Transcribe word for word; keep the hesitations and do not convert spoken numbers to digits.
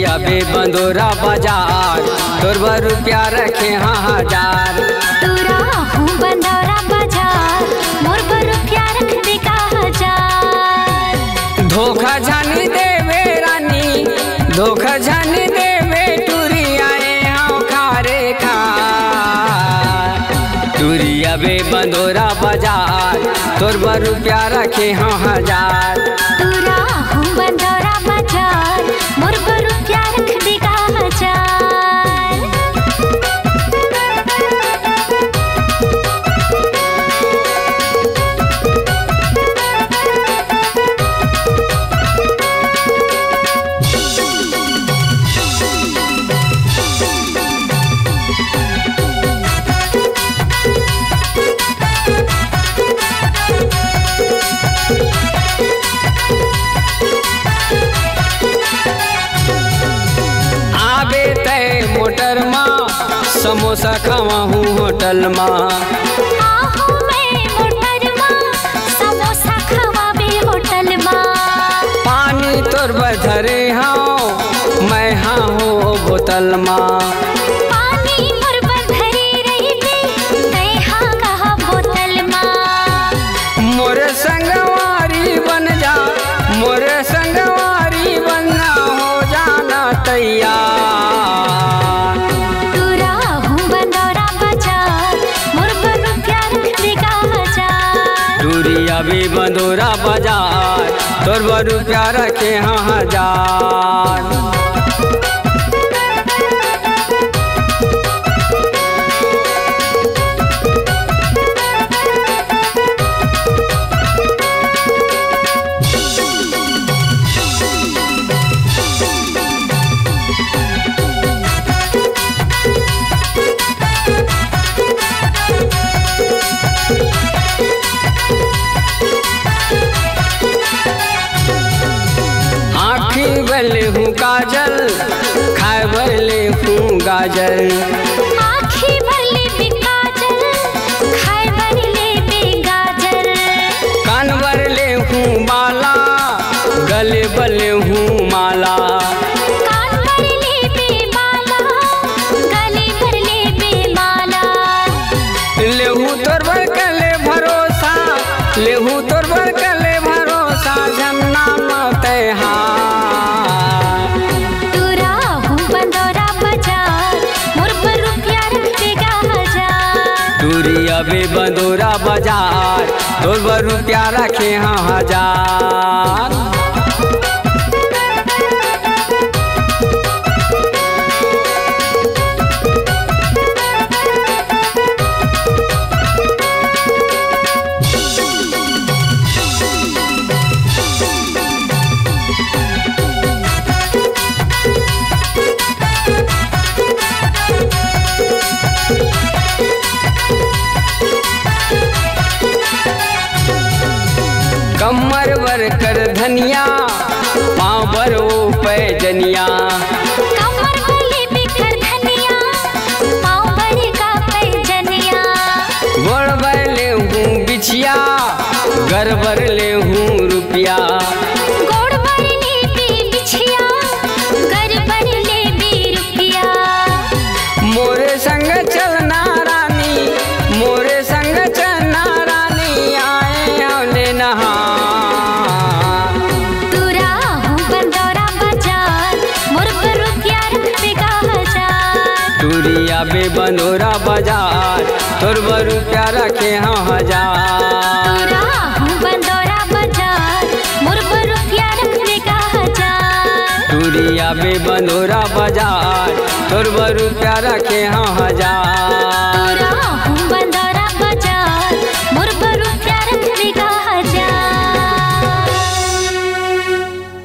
दूरिया बे बंदोरा बाजार तोर बर रुपया रखे हाँ हजार। तोरा हूँ बंदोरा बाजार मोर बर रुपया रख दे का हजार। धोखा झानी देवे रानी धोखा झानी देवे टूरिया हाँ खारे खा। दूरिया बे बंदोरा बाजार तोर बर रुपया रखे हाँ हजार। तोरा हूँ बंदोरा बाजार मोर बर रुपया रख दे का हजार। मोटर माँ समोसा खावा हूँ होटल माँ। आहू मैं मोटर माँ समोसा खावा बे होटल माँ। पानी तोर बधरे हाँ मैं हाँ हो बोतल माँ। पानी मोर बधरे रही दे तै हाँ कहा बोतल माँ। मोरे संगवारी बन जा मोरे संगवारी बनना हो जाना तैयार। दूरिया बे बंदोरा बाजार तोर बर रुपया रखे हाँ हजार। बले हूँ काजल खाए बले हूँ गाजर। आँखी भरले बे काजल खाए भरले बे गाजर। कान भरले हूँ बाला गले बले हूँ माला। कान भरले बे बाला गले भरले बे माला। लेहू तोर बर कले भरोसा लेहू तोर बर कले भरोसा जन्ना मत हाँ। दूरिया बे बंदोरा बाजार तोर बर रुपया रखे हाँ हजार। कमर बर कर धनिया पाँव बर ओ पैजनिया। कमर बले बिखर धनिया पाँव बड़े का पैजनिया। गोड़ बर ले हूँ बिछिया घर बर ले हूँ रुपया। गोड़ बर ले बे बिछिया घर बर ले बे रुपया। मोरे संग चलना रानी मोरे संग चलना रानी आए ले नहा। दूरिया बे बंदोरा बाजार तोर बर रुपया रखे हाँ हजार। तोरा हूँ बंदोरा बाजार मोर बर रुपया रख दे का हजार। दूरिया बे बंदोरा बाजार तोर बर रुपया रखे हाँ हजार।